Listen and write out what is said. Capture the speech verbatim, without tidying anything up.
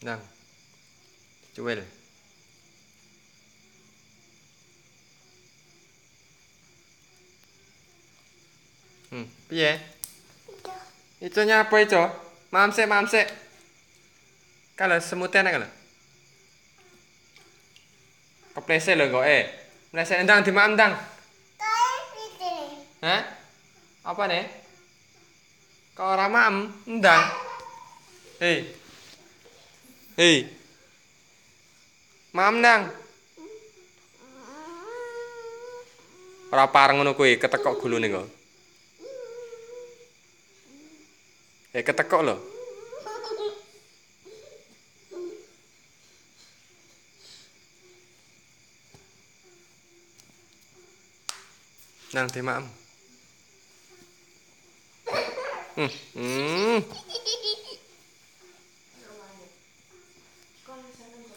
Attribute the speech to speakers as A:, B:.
A: Nang, cuwil. Hmm, piye? Ijo nyapa ijo? Mamsek mamsek. Kalau semuten kalau. Keplese lho kok eh. Mlesek ndang dimaem ndang. Hah? Apa nih? Kau ora maem ndang. Hei. Hei. Maem ndang. Ora pareng ngono kuwi, ketekok gulune kok. Eh ketekok lho. Nang dimaem. Hmm. Hmm.